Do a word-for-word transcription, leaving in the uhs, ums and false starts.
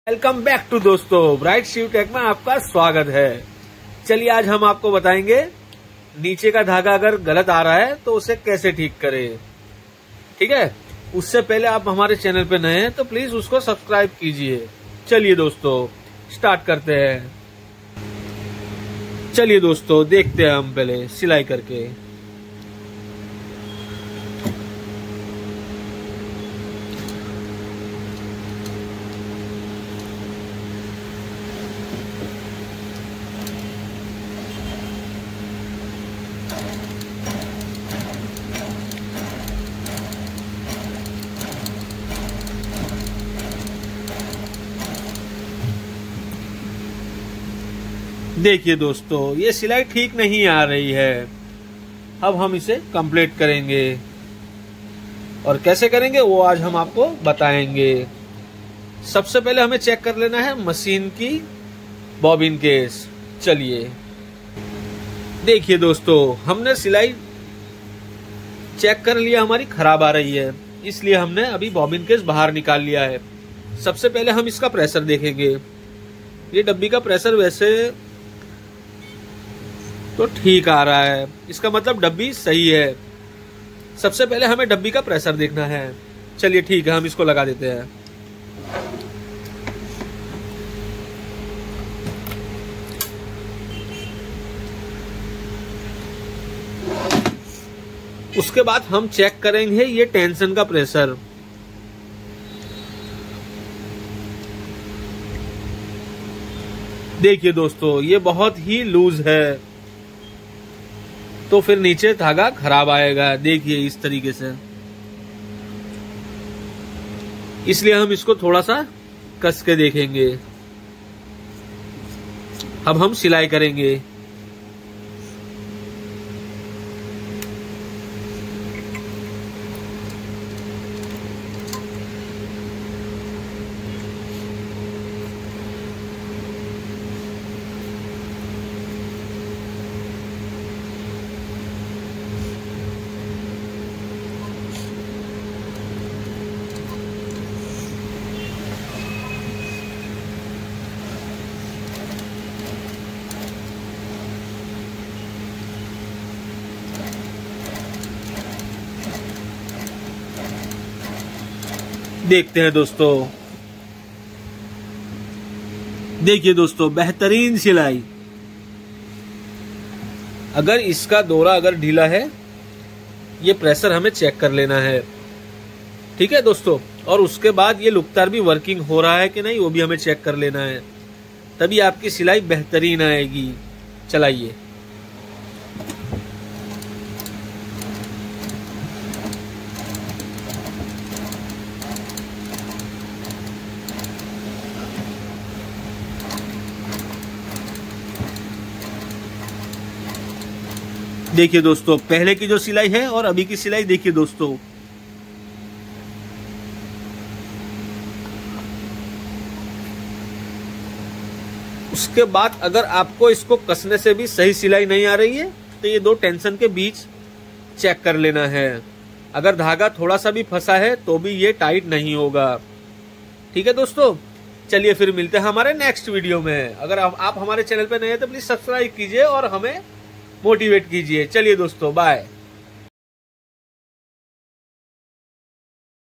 Welcome back to दोस्तों Bright Shiv Tech में आपका स्वागत है। चलिए आज हम आपको बताएंगे नीचे का धागा अगर गलत आ रहा है तो उसे कैसे ठीक करें। ठीक है, उससे पहले आप हमारे चैनल पे नए हैं तो प्लीज उसको सब्सक्राइब कीजिए। चलिए दोस्तों स्टार्ट करते हैं। चलिए दोस्तों देखते हैं हम पहले सिलाई करके। देखिए दोस्तों ये सिलाई ठीक नहीं आ रही है। अब हम इसे कंप्लीट करेंगे और कैसे करेंगे वो आज हम आपको बताएंगे। सबसे पहले हमें चेक कर लेना है मशीन की बॉबिन केस। चलिए देखिए दोस्तों हमने सिलाई चेक कर लिया, हमारी खराब आ रही है, इसलिए हमने अभी बॉबिन केस बाहर निकाल लिया है। सबसे पहले हम इसका प्रेशर देखेंगे। ये डब्बी का प्रेशर वैसे तो ठीक आ रहा है, इसका मतलब डब्बी सही है। सबसे पहले हमें डब्बी का प्रेशर देखना है। चलिए ठीक है, हम इसको लगा देते हैं। उसके बाद हम चेक करेंगे ये टेंशन का प्रेशर। देखिए दोस्तों ये बहुत ही लूज है, तो फिर नीचे धागा खराब आएगा। देखिए इस तरीके से, इसलिए हम इसको थोड़ा सा कस के देखेंगे। अब हम सिलाई करेंगे। देखते हैं दोस्तों। देखिए दोस्तों बेहतरीन सिलाई। अगर इसका दोरा अगर ढीला है, ये प्रेशर हमें चेक कर लेना है। ठीक है दोस्तों, और उसके बाद ये लुकतार भी वर्किंग हो रहा है कि नहीं वो भी हमें चेक कर लेना है, तभी आपकी सिलाई बेहतरीन आएगी। चलाइए। देखिए दोस्तों पहले की जो सिलाई है और अभी की सिलाई देखिए दोस्तों। उसके बाद अगर आपको इसको कसने से भी सही सिलाई नहीं आ रही है तो ये दो टेंशन के बीच चेक कर लेना है। अगर धागा थोड़ा सा भी फंसा है तो भी ये टाइट नहीं होगा। ठीक है दोस्तों, चलिए फिर मिलते हैं हमारे नेक्स्ट वीडियो में। अगर आप हमारे चैनल पर नए हैं तो प्लीज सब्सक्राइब कीजिए और हमें मोटिवेट कीजिए। चलिए दोस्तों बाय।